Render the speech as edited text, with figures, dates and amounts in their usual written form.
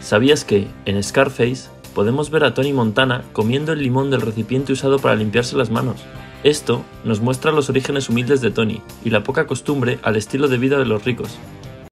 ¿Sabías que, en Scarface, podemos ver a Tony Montana comiendo el limón del recipiente usado para limpiarse las manos? Esto nos muestra los orígenes humildes de Tony y la poca costumbre al estilo de vida de los ricos.